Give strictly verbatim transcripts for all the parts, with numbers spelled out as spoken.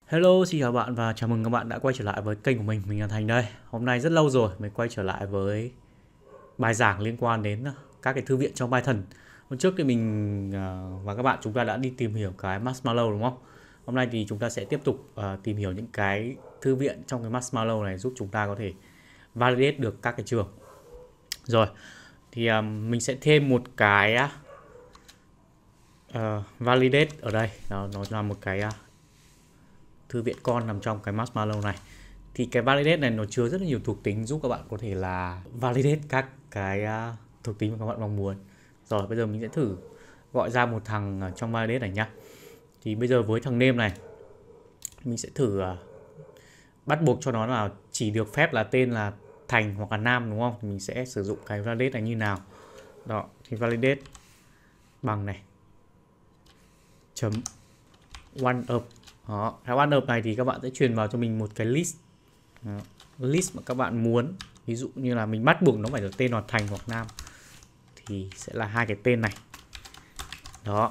Hello, xin chào bạn và chào mừng các bạn đã quay trở lại với kênh của mình. Mình là Thành đây. Hôm nay rất lâu rồi mới quay trở lại với bài giảng liên quan đến các cái thư viện trong Python. Hôm trước thì mình à, và các bạn chúng ta đã đi tìm hiểu cái Marshmallow đúng không? Hôm nay thì chúng ta sẽ tiếp tục uh, tìm hiểu những cái thư viện trong cái Marshmallow này giúp chúng ta có thể validate được các cái trường. Rồi, thì uh, mình sẽ thêm một cái uh, validate ở đây. Đó, nó là một cái uh, thư viện con nằm trong cái Marshmallow này. Thì cái validate này nó chứa rất là nhiều thuộc tính giúp các bạn có thể là validate các cái uh, thuộc tính mà các bạn mong muốn. Rồi bây giờ mình sẽ thử gọi ra một thằng trong validate này nhá. Thì bây giờ với thằng name này mình sẽ thử uh, bắt buộc cho nó là chỉ được phép là tên là Thành hoặc là Nam đúng không? Thì mình sẽ sử dụng cái validate này như nào. Đó, thì validate bằng này chấm one up. Đó, cái one up này thì các bạn sẽ truyền vào cho mình một cái list. Đó, list mà các bạn muốn. Ví dụ như là mình bắt buộc nó phải được tên là Thành hoặc Nam thì sẽ là hai cái tên này. Đó.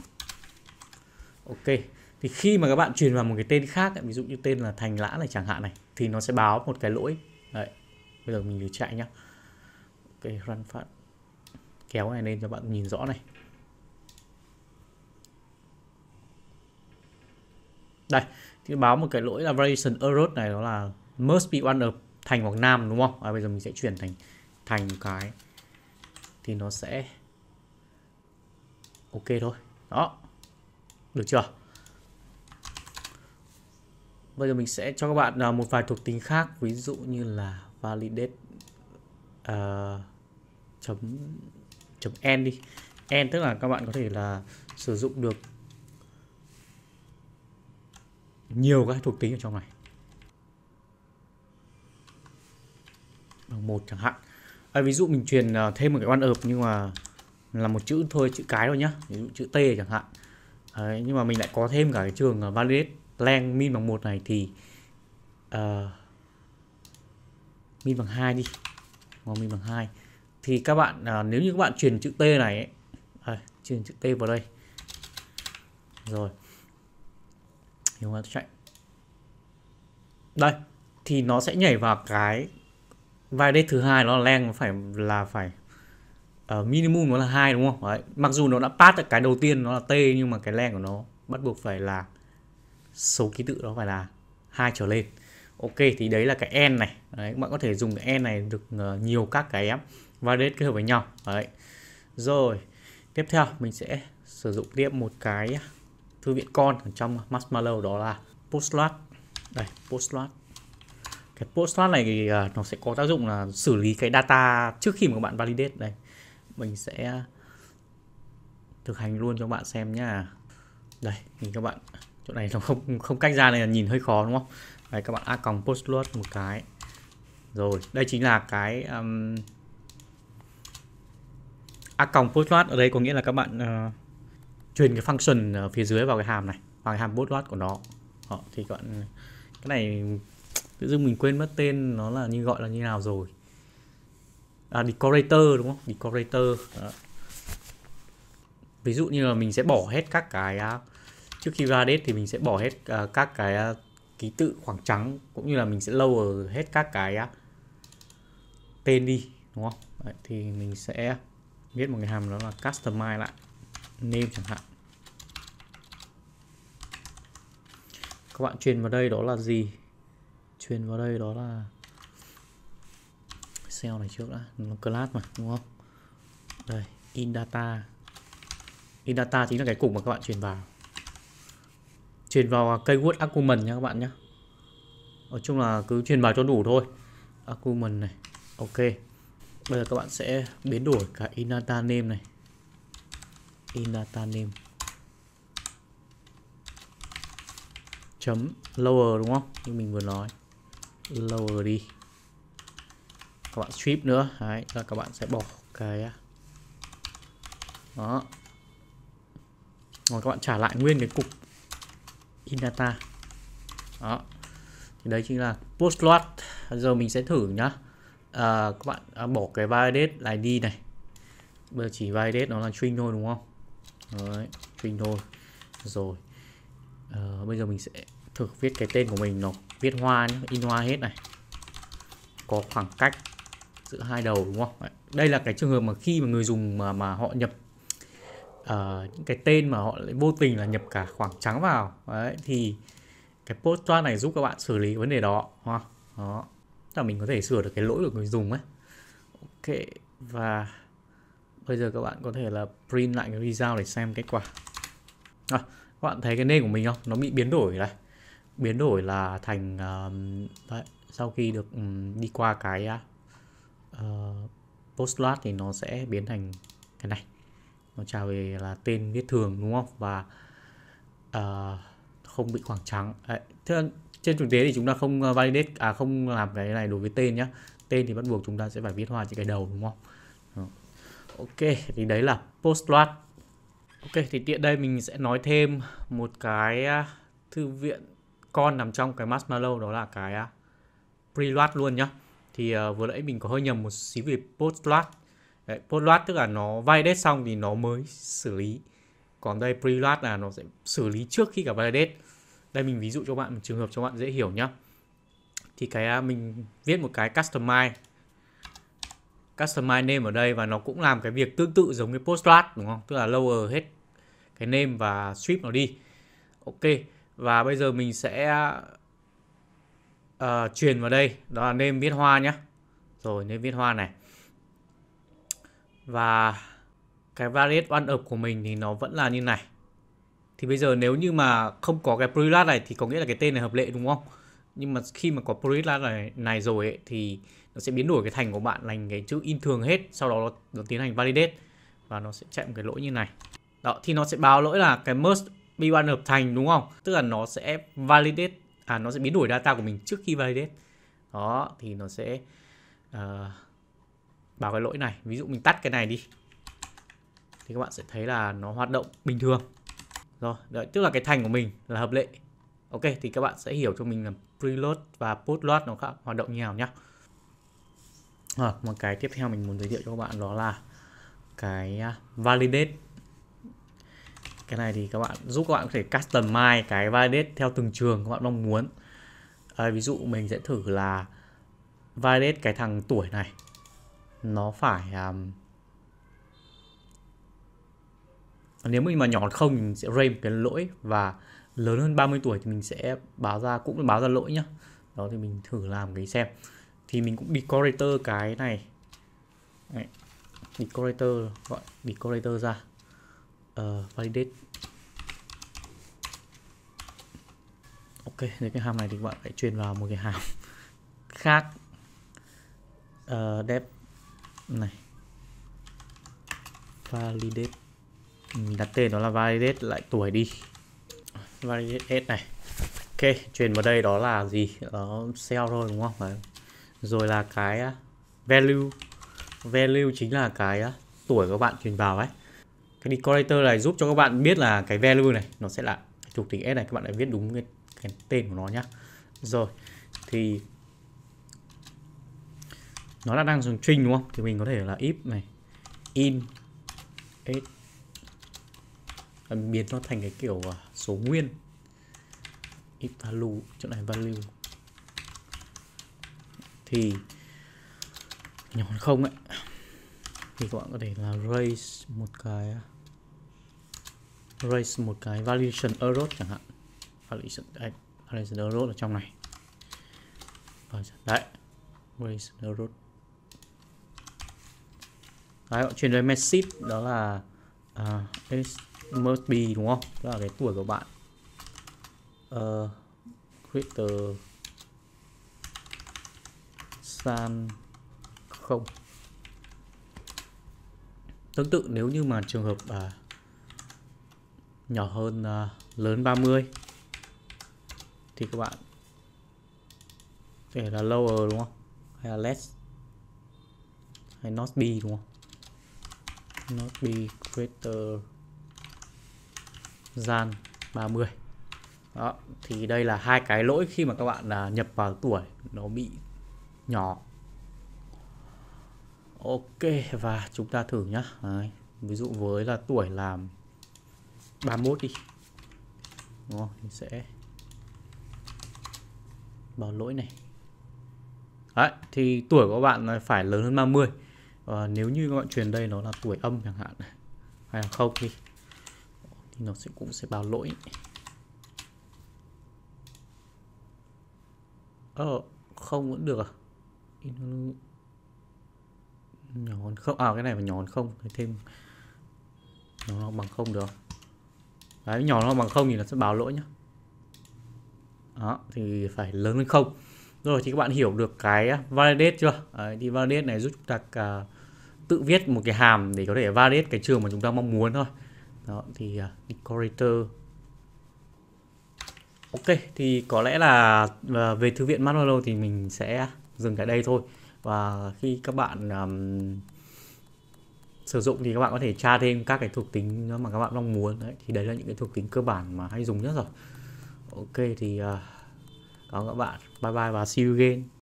Ok. Thì khi mà các bạn truyền vào một cái tên khác, ví dụ như tên là Thành Lã này chẳng hạn này, thì nó sẽ báo một cái lỗi. Đấy. Bây giờ mình thử chạy nhá. Ok, run phát. Kéo này lên cho bạn nhìn rõ này. Đây, thì báo một cái lỗi là variation error này, đó là must be one of Thành hoặc Nam đúng không? À, bây giờ mình sẽ chuyển thành Thành một cái thì nó sẽ ok thôi. Đó. Được chưa? Bây giờ mình sẽ cho các bạn một vài thuộc tính khác, ví dụ như là validate uh, chấm chấm n đi. N tức là các bạn có thể là sử dụng được nhiều các thuộc tính ở trong này. Bằng một chẳng hạn. À, ví dụ mình truyền thêm một cái one up nhưng mà là một chữ thôi, chữ cái thôi nhá. Ví dụ chữ T chẳng hạn. Đấy, nhưng mà mình lại có thêm cả cái trường validate length min bằng một này thì uh, min bằng hai đi. Hoặc min bằng hai. Thì các bạn uh, nếu như các bạn truyền chữ T này ấy, à, truyền chữ T vào đây. Rồi. Chúng ta chạy. Đây, thì nó sẽ nhảy vào cái validate thứ hai, nó là length nó phải là phải uh, minimum nó là hai đúng không? Đấy. Mặc dù nó đã pass được cái đầu tiên nó là T nhưng mà cái length của nó bắt buộc phải là số ký tự đó phải là hai trở lên. Ok, thì đấy là cái n này. Đấy, các bạn có thể dùng cái n này được uh, nhiều các cái validate kết hợp với nhau. Đấy. Rồi, tiếp theo mình sẽ sử dụng tiếp một cái thư viện con ở trong Marshmallow, đó là postload. Đây, postload. Cái postload này thì uh, nó sẽ có tác dụng là xử lý cái data trước khi mà các bạn validate. Đây, mình sẽ thực hành luôn cho các bạn xem nhá. Đây, thì các bạn chỗ này nó không không cách ra này là nhìn hơi khó đúng không? Đây, các bạn a còng postload một cái. Rồi, đây chính là cái um, a còng postload ở đây có nghĩa là các bạn uh, truyền cái function ở phía dưới vào cái hàm này, vào cái hàm postload của nó. Đó, thì các bạn cái này tự dưng mình quên mất tên nó là như gọi là như nào rồi. À, decorator đúng không? Decorator. Đó. Ví dụ như là mình sẽ bỏ hết các cái trước khi validate thì mình sẽ bỏ hết uh, các cái uh, ký tự khoảng trắng, cũng như là mình sẽ lower hết các cái uh, tên đi đúng không? Đấy, thì mình sẽ viết một cái hàm đó là customize lại name chẳng hạn. Các bạn truyền vào đây đó là gì? Truyền vào đây đó là cell này trước đã, nó class mà đúng không? Đây, in data. In data chính là cái cục mà các bạn truyền vào. Truyền vào keyword argument nha các bạn nhé. Nói chung là cứ truyền vào cho đủ thôi. Argument này. Ok. Bây giờ các bạn sẽ biến đổi cả in data name này. In data name. Chấm lower đúng không? Như mình vừa nói. Lower đi. Các bạn strip nữa. Đấy, là các bạn sẽ bỏ cái đó. Rồi các bạn trả lại nguyên cái cục in data. Đó. Thì đấy chính là postload. Giờ mình sẽ thử nhá. À, các bạn à, bỏ cái validate i đê này. Bây giờ chỉ validate nó là string thôi đúng không? Đấy, string thôi. Rồi. À, bây giờ mình sẽ thử viết cái tên của mình, nó viết Hoa nhé, in Hoa hết này, có khoảng cách giữa hai đầu đúng không? Đấy. Đây là cái trường hợp mà khi mà người dùng mà mà họ nhập uh, những cái tên mà họ lại vô tình là nhập cả khoảng trắng vào. Đấy, thì cái postcard này giúp các bạn xử lý vấn đề đó. Đó. Đó. Là mình có thể sửa được cái lỗi của người dùng ấy. Ok, và bây giờ các bạn có thể là print lại cái result để xem kết quả. À, các bạn thấy cái name của mình không? Nó bị biến đổi này. Biến đổi là thành uh, đấy, sau khi được um, đi qua cái uh, postcard thì nó sẽ biến thành cái này. Nó trả về là tên viết thường đúng không? Và uh, không bị khoảng trắng. Đấy. Thế trên thực tế thì chúng ta không validate, à không làm cái này đối với tên nhé. Tên thì bắt buộc chúng ta sẽ phải viết Hoa trên cái đầu đúng không? Đó. Ok, thì đấy là postcard. Ok, thì tiện đây mình sẽ nói thêm một cái thư viện con nằm trong cái Marshmallow, đó là cái preload luôn nhá. Thì uh, vừa nãy mình có hơi nhầm một xíu về postload. Đấy, postload tức là nó validate xong thì nó mới xử lý. Còn đây preload là nó sẽ xử lý trước khi cả validate. Đây mình ví dụ cho bạn một trường hợp cho bạn dễ hiểu nhá. Thì cái uh, mình viết một cái customize customize name ở đây, và nó cũng làm cái việc tương tự giống cái postload đúng không? Tức là lower hết cái name và strip nó đi. Ok, và bây giờ mình sẽ uh, truyền vào đây, đó là name viết Hoa nhé. Rồi name viết Hoa này. Và cái validate one up của mình thì nó vẫn là như này. Thì bây giờ nếu như mà không có cái preload này thì có nghĩa là cái tên này hợp lệ đúng không? Nhưng mà khi mà có preload này, này rồi ấy, thì nó sẽ biến đổi cái thành của bạn thành cái chữ in thường hết. Sau đó nó, nó tiến hành validate và nó sẽ chạy một cái lỗi như này. Đó, thì nó sẽ báo lỗi là cái must be one up thành đúng không? Tức là nó sẽ validate, à nó sẽ biến đổi data của mình trước khi validate. Đó, thì nó sẽ uh, báo cái lỗi này. Ví dụ mình tắt cái này đi thì các bạn sẽ thấy là nó hoạt động bình thường. Rồi, đấy, tức là cái thành của mình là hợp lệ. Ok, thì các bạn sẽ hiểu cho mình là preload và postload nó khác hoạt động như nào nhá. À, một cái tiếp theo mình muốn giới thiệu cho các bạn đó là cái validate. Cái này thì các bạn giúp các bạn có thể customize cái validate theo từng trường các bạn mong muốn. À, ví dụ mình sẽ thử là validate cái thằng tuổi này, nó phải um, nếu mình mà nhỏ không thì mình sẽ rate một cái lỗi, và lớn hơn ba mươi tuổi thì mình sẽ báo ra, cũng báo ra lỗi nhá. Đó, thì mình thử làm cái xem. Thì mình cũng decorator cái này. Đấy. Decorator, gọi decorator ra. Uh, validate. Ok, thì cái hàm này thì các bạn phải truyền vào một cái hàm khác. Uh, dep này. Validate. Mình đặt tên đó là validate lại tuổi đi. Validate S này. Ok, truyền vào đây đó là gì? Đó cell thôi đúng không? Đấy. Rồi là cái value. Value chính là cái tuổi của các bạn truyền vào ấy. Cái decorator này giúp cho các bạn biết là cái value này nó sẽ là thuộc tính S này, các bạn lại viết đúng cái, cái tên của nó nhá. Rồi, thì nó là đang dùng string đúng không? Thì mình có thể là if này in S, biến nó thành cái kiểu số nguyên. If value, chỗ này value thì nhỏ hơn không ấy, thì các bạn có thể là raise một cái raise một cái validation error chẳng hạn. Validation, đây, validation error ở trong này. Đấy, raise error. Đấy, họ truyền về message đó là uh, it must be đúng không? Đó là cái tuổi của bạn. Uh, creator san không. Tương tự nếu như mà trường hợp uh, nhỏ hơn uh, lớn ba mươi thì các bạn để là lower đúng không? Hay là less, hay not be đúng không? Not be greater than ba mươi. Đó, thì đây là hai cái lỗi khi mà các bạn là nhập vào tuổi nó bị nhỏ. Ok, và chúng ta thử nhá. Đấy, ví dụ với là tuổi là ba mươi mốt đi. Đúng không? Mình sẽ báo lỗi này. Đấy, thì tuổi của các bạn phải lớn hơn ba mươi. Và nếu như các bạn truyền đây nó là tuổi âm chẳng hạn hay là không đi thì nó sẽ cũng sẽ báo lỗi. Ờ, không vẫn được à? Nhỏ hơn không? À cái này phải nhỏ hơn không, phải thêm nó bằng không được. Đấy, nhỏ nó bằng không thì nó sẽ báo lỗi nhá. Đó, thì phải lớn hơn không. Rồi thì các bạn hiểu được cái validate chưa? Đấy, thì validate này giúp chúng ta cả tự viết một cái hàm để có thể validate cái trường mà chúng ta mong muốn thôi. Đó, thì uh, decorator. Ok, thì có lẽ là uh, về thư viện Marshmallow thì mình sẽ dừng tại đây thôi. Và khi các bạn um, sử dụng thì các bạn có thể tra thêm các cái thuộc tính mà các bạn mong muốn. Đấy, thì đấy là những cái thuộc tính cơ bản mà hay dùng nhất rồi. Ok, thì uh, cảm ơn các bạn. Bye bye và see you again.